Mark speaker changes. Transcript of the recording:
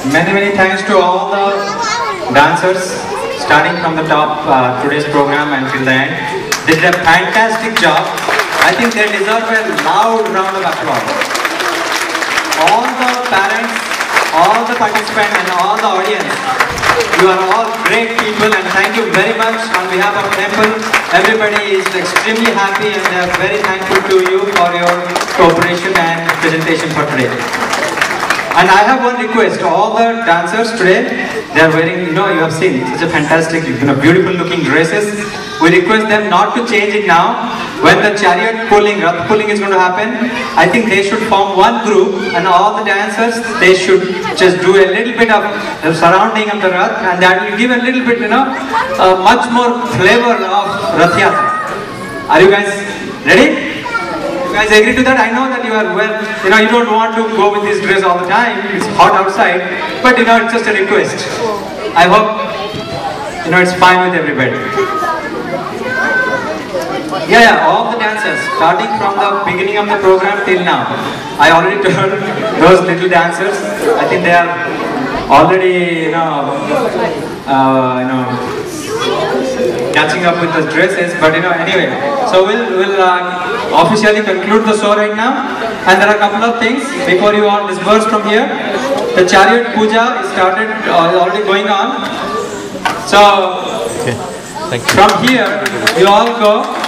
Speaker 1: Many thanks to all the dancers, starting from the top today's program until the end. They did a fantastic job. I think they deserve a loud round of applause. All the parents, all the participants and all the audience, you are all great people and thank you very much on behalf of Temple. Everybody is extremely happy and they are very thankful to you for your cooperation and presentation for today. And I have one request. All the dancers today, they are wearing, you have seen such a fantastic, beautiful looking dresses. We request them not to change it now. When the chariot pulling, Rath pulling is going to happen, I think they should form one group and all the dancers, they should just do a little bit of the surrounding of the Rath and that will give a little bit, much more flavor of Rathyatra. Are you guys ready? You guys agree to that? I know that you are you don't want to go with this dress all the time. It's hot outside, but it's just a request. I hope, it's fine with everybody. Yeah, all the dancers, starting from the beginning of the program till now. I already told those little dancers, I think they are already, catching up with the dresses, but anyway. So we'll officially conclude the show right now. And there are a couple of things before you all disperse from here. The chariot puja is started, already going on. So, from here, you all go